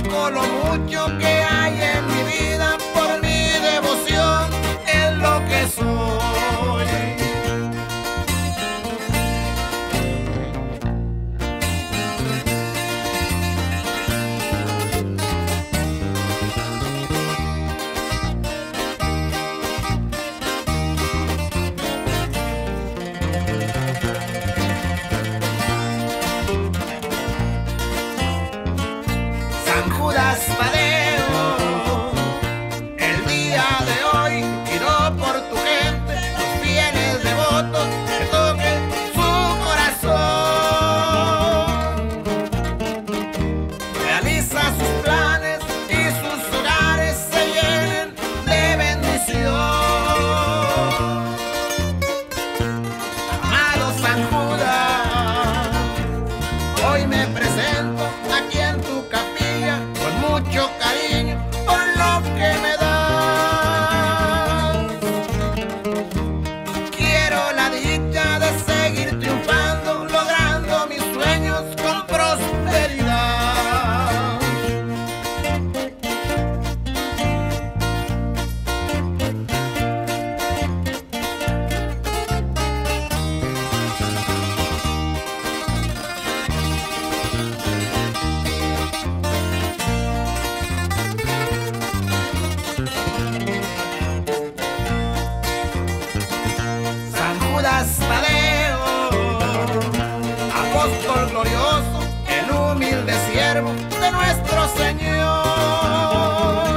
poco, lo mucho que hay en mi vida, por mi devoción es lo que soy. San Judas Tadeo, el día de hoy tiró por tu gente, los fieles devotos que toquen su corazón. Realiza sus planes y sus hogares se llenen de bendición. Amado San Judas, hoy me presento aquí en tu capilla con mucho cariño por lo que me das. Quiero la dicha de seguir triunfando, logrando mis sueños con prosperidad. San Judas Tadeo, apóstol glorioso, el humilde siervo de nuestro Señor.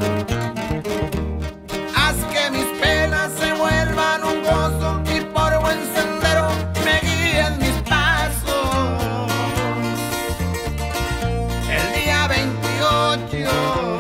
Haz que mis penas se vuelvan un gozo y por buen sendero me guíen mis pasos. El día 28